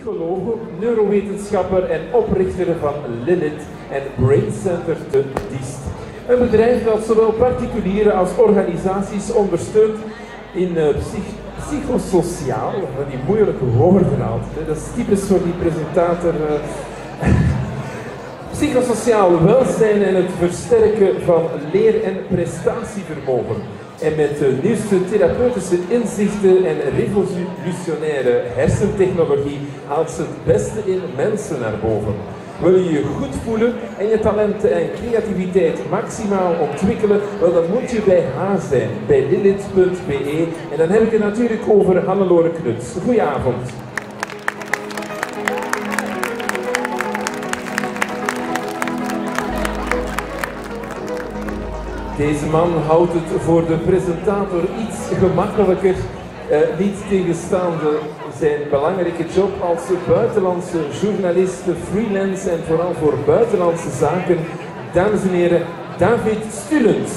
psycholoog, neurowetenschapper en oprichter van Lilith en Brain Center te Diest. Een bedrijf dat zowel particulieren als organisaties ondersteunt in psychosociaal, van die moeilijke woorden altijd, dat is typisch voor die presentator. Psychosociaal welzijn en het versterken van leer- en prestatievermogen. En met de nieuwste therapeutische inzichten en revolutionaire hersentechnologie haalt ze het beste in mensen naar boven. Wil je je goed voelen en je talenten en creativiteit maximaal ontwikkelen, wel dan moet je bij haar zijn, bij lilith.be. En dan heb ik het natuurlijk over Hannelore Knuts. Goedenavond. Deze man houdt het voor de presentator iets gemakkelijker, niet tegenstaande zijn belangrijke job als buitenlandse journalist, freelance en vooral voor buitenlandse zaken. Dames en heren, David Stulens.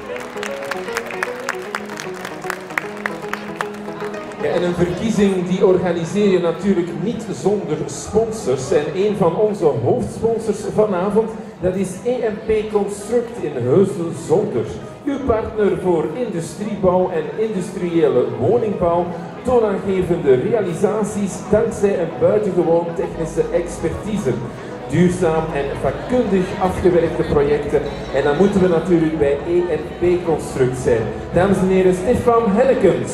Ja, en een verkiezing die organiseer je natuurlijk niet zonder sponsors. En een van onze hoofdsponsors vanavond, dat is EMP Construct in Heusden-Zolder. Uw partner voor industriebouw en industriële woningbouw, toonaangevende realisaties dankzij een buitengewoon technische expertise. Duurzaam en vakkundig afgewerkte projecten. En dan moeten we natuurlijk bij EMP Construct zijn. Dames en heren, Stefan Hennekens.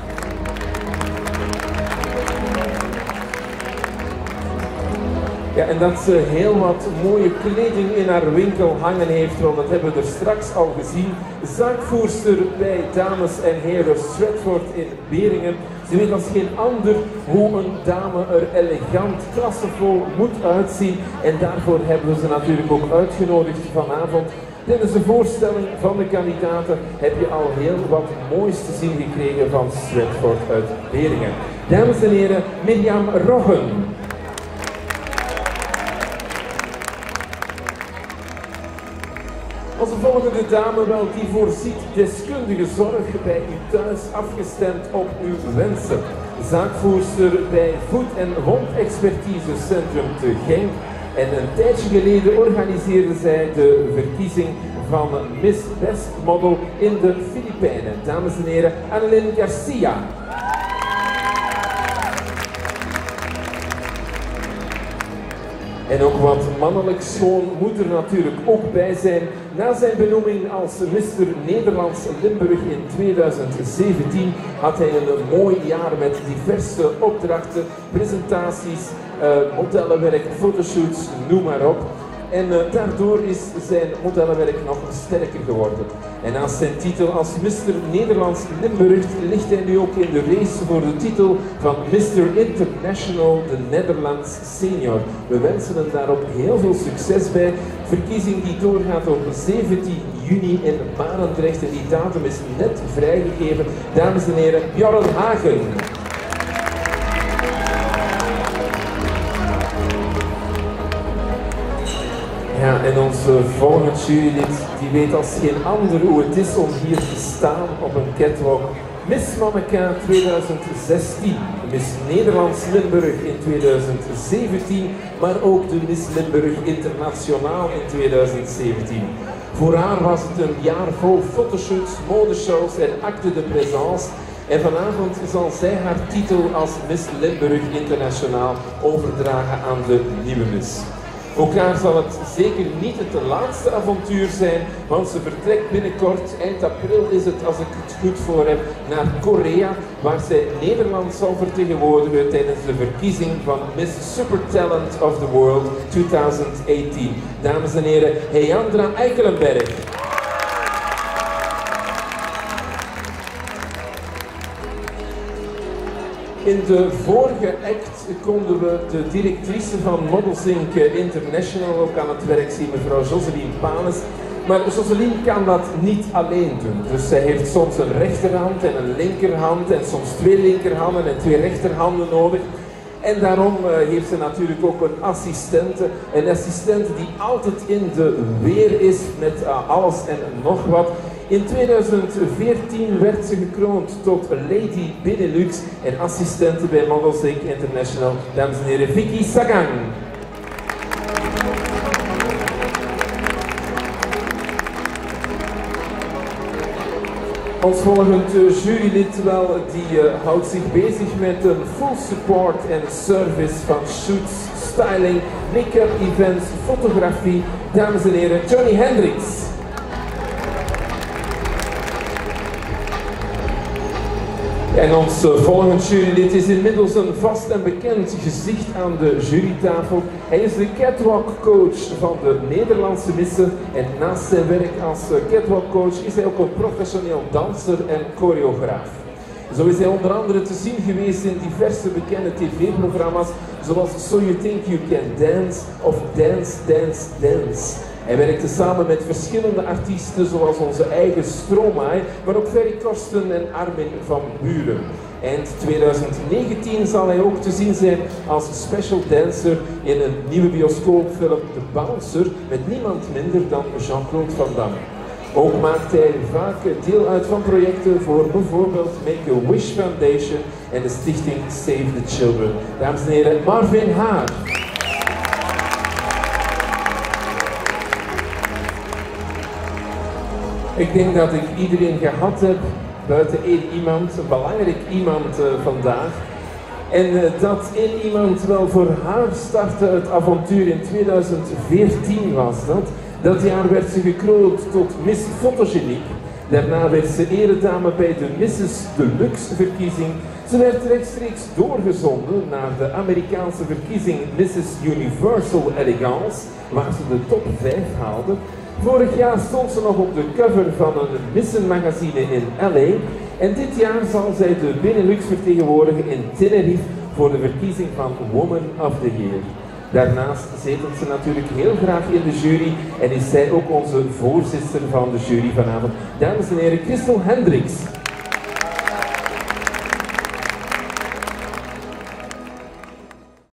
Ja, en dat ze heel wat mooie kleding in haar winkel hangen heeft, want dat hebben we er straks al gezien. Zaakvoerster bij Dames en Heren Stratford in Beringen. Ze weet als geen ander hoe een dame er elegant, klassevol moet uitzien. En daarvoor hebben we ze natuurlijk ook uitgenodigd vanavond. Tijdens de voorstelling van de kandidaten heb je al heel wat moois te zien gekregen van Stratford uit Beringen. Dames en heren, Mirjam Roggen. Onze volgende dame, wel, die voorziet deskundige zorg bij u thuis, afgestemd op uw wensen. Zaakvoerster bij Voet- en Wondexpertisecentrum te Genk. En een tijdje geleden organiseerde zij de verkiezing van Miss Best Model in de Filipijnen. Dames en heren, Annelien Garcia. En ook wat mannelijk schoon moet er natuurlijk ook bij zijn. Na zijn benoeming als Mr. Nederlands Limburg in 2017 had hij een mooi jaar met diverse opdrachten, presentaties, modellenwerk, fotoshoots, noem maar op. En daardoor is zijn modellenwerk nog sterker geworden. En naast zijn titel als Mr. Nederlands Limburg ligt hij nu ook in de race voor de titel van Mr. International, de Netherlands Senior. We wensen hem daarop heel veel succes bij. Verkiezing die doorgaat op 17 juni in Barendrecht en die datum is net vrijgegeven. Dames en heren, Bjorn Hagen. Ja, en onze volgende jurylid die weet als geen ander hoe het is om hier te staan op een catwalk. Miss Manneka 2016, Miss Nederlands Limburg in 2017, maar ook de Miss Limburg Internationaal in 2017. Voor haar was het een jaar vol fotoshoots, modeshows en acte de présence. En vanavond zal zij haar titel als Miss Limburg Internationaal overdragen aan de nieuwe Miss. Ook haar zal het zeker niet het laatste avontuur zijn, want ze vertrekt binnenkort, eind april is het als ik het goed voor heb, naar Korea, waar zij Nederland zal vertegenwoordigen tijdens de verkiezing van Miss Super Talent of the World 2018. Dames en heren, Heandra Eikelenberg. In de vorige act konden we de directrice van Models Inc. International ook aan het werk zien, mevrouw Joseline Panes. Maar Joseline kan dat niet alleen doen. Dus zij heeft soms een rechterhand en een linkerhand en soms twee linkerhanden en twee rechterhanden nodig. En daarom heeft ze natuurlijk ook een assistente die altijd in de weer is met alles en nog wat. In 2014 werd ze gekroond tot Lady Benelux en assistente bij Models Inc. International. Dames en heren, Vicky Sagang. Ons volgend jurylid die houdt zich bezig met een full support en service van shoots, styling, make-up events, fotografie. Dames en heren, Johnny Hendricks. En ons volgend jurylid is inmiddels een vast en bekend gezicht aan de jurytafel. Hij is de catwalk coach van de Nederlandse missen en naast zijn werk als catwalk coach is hij ook een professioneel danser en choreograaf. Zo is hij onder andere te zien geweest in diverse bekende tv-programma's zoals So You Think You Can Dance of Dance, Dance, Dance. Hij werkte samen met verschillende artiesten zoals onze eigen Stromae, maar ook Ferry Korsten en Armin van Buuren. Eind 2019 zal hij ook te zien zijn als special dancer in een nieuwe bioscoopfilm The Bouncer met niemand minder dan Jean-Claude Van Damme. Ook maakt hij vaak deel uit van projecten voor bijvoorbeeld Make-A-Wish Foundation en de stichting Save the Children. Dames en heren, Marvin Haar. Ik denk dat ik iedereen gehad heb, buiten één iemand, een belangrijk iemand vandaag. En dat één iemand wel voor haar startte het avontuur in 2014 was dat. Dat jaar werd ze gekroond tot Miss Photogeniek. Daarna werd ze eredame bij de Mrs. Deluxe verkiezing. Ze werd rechtstreeks doorgezonden naar de Amerikaanse verkiezing Mrs. Universal Elegance, waar ze de top 5 haalde. Vorig jaar stond ze nog op de cover van een missenmagazine in LA. En dit jaar zal zij de Benelux vertegenwoordigen in Tenerife voor de verkiezing van Woman of the Year. Daarnaast zetelt ze natuurlijk heel graag in de jury en is zij ook onze voorzitter van de jury vanavond. Dames en heren, Crystal Hendricks.